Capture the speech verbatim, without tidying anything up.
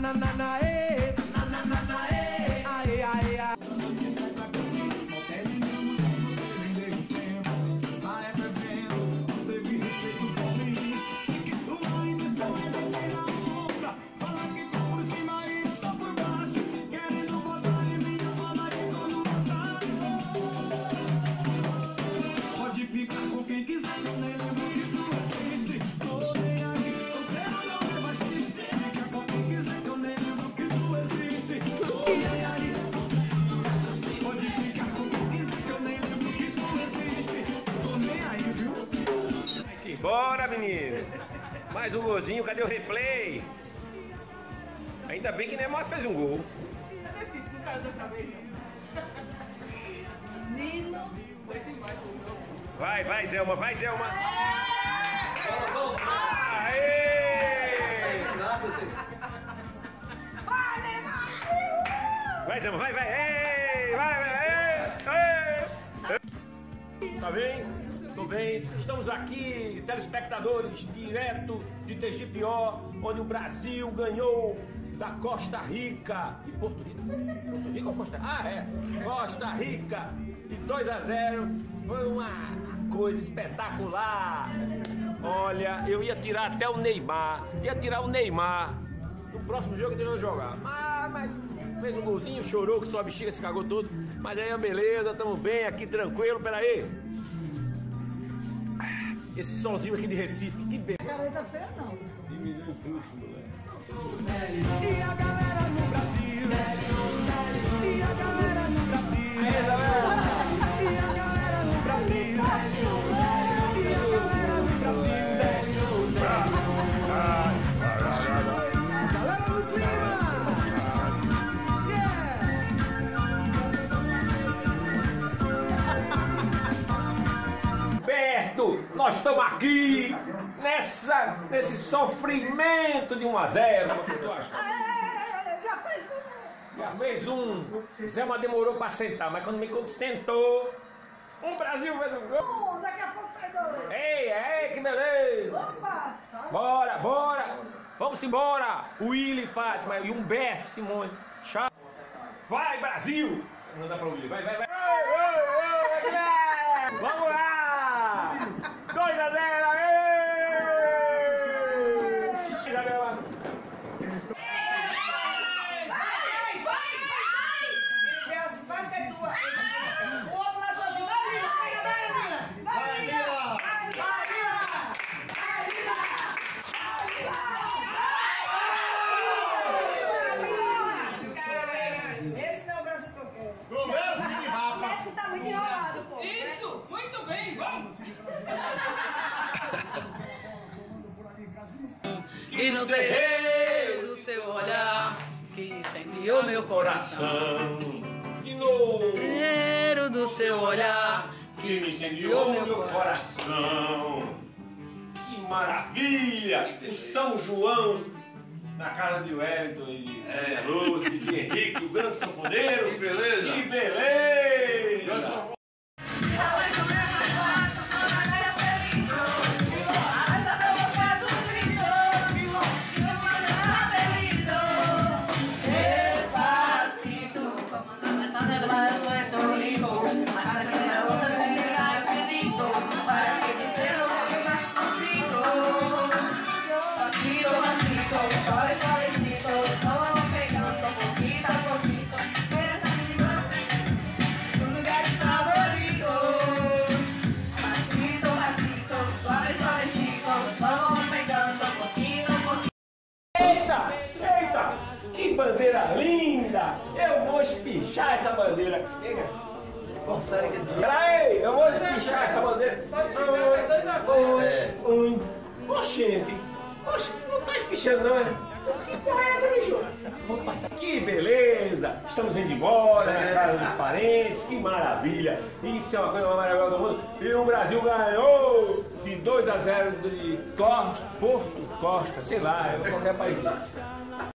na na na e, na na na na e, aê aê aê. Pode ficar com quem quiser, que eu nem lembro que tu existe. Tô nem aí, solteiro não é mais triste. Fica com quem quiser, que eu nem lembro que tu existe. Tô nem aí, pode ficar com quem quiser, que eu nem lembro que tu existe. Tô nem aí, viu? Bora, menino! Mais um golzinho, cadê o replay? Ainda bem que Neymar fez um gol. Cadê o Fico? Não caiu dessa vez, não. Nino foi demais o meu. Vai, vai, Zelma, vai, Zelma! Aê! Vai, Zelma, vai, vai! Ei, vai, vai! Ei, ei. Tá bem? Tô bem. Estamos aqui, telespectadores, direto de Tegipió, onde o Brasil ganhou da Costa Rica e Porto Rico. Porto Rico ou Costa Rica? Ah, é. Costa Rica de dois a zero. Foi uma coisa espetacular. Olha, eu ia tirar até o Neymar. Ia tirar o Neymar. No próximo jogo ele não jogar. Mas, mas fez um golzinho, chorou, que sua bexiga se cagou todo. Mas aí, beleza, tamo bem aqui, tranquilo. Pera aí. Esse solzinho aqui de Recife, que beleza. Careta feia não. Diminuiu o pulso, moleque. E a galera no Brasil, e a galera no Brasil, e a galera no Brasil, e a galera no Brasil, galera no clima, Beto, nós estamos aqui nessa, nesse sofrimento de um a zero. É, já fez um. Já fez um. Zelma demorou para sentar, mas quando me quando sentou, um Brasil fez um gol. Um, daqui a pouco sai dois. Ei, ei, que beleza. Opa, sai. Bora, bora. Vamos embora. Willy, Fátima e Humberto, Simone. Chá. Vai, Brasil. Não dá pra Willy. Vai, vai, vai. Vamos lá. dois a zero. Isabela. Faz que é tua. O outro lá sozinho. Vai, Lila. Vai, Lila. Vai, Lila. Vai, Lila. Vai, Lila. Esse não é o Brasil que eu quero. O México tá muito enrolado, pô. Isso, muito bem, vamos! E no terreiro do seu olhar que incendiou meu coração. De novo. Terreiro do seu olhar Que me incendiou meu coração. Que maravilha! O São João na casa de Wellington e é. Lúcio, de Henrique, o grande sanfoneiro. Que beleza! Que beleza! Eita! Eita! Que bandeira linda! Eu vou espichar essa bandeira. Consegue não? Peraí, eu vou espichar essa bandeira. Pode chegar, é dois a dois. É. Um. Oxente! Oxe, não tá espichando não, é? Que porra é essa, bicho? Vou passar. Que beleza! Estamos indo embora, na casa dos parentes, que maravilha! Isso é uma coisa mais maravilhosa do mundo. E o Brasil ganhou de dois a zero de Costa, Porto Costa, sei lá, qualquer país.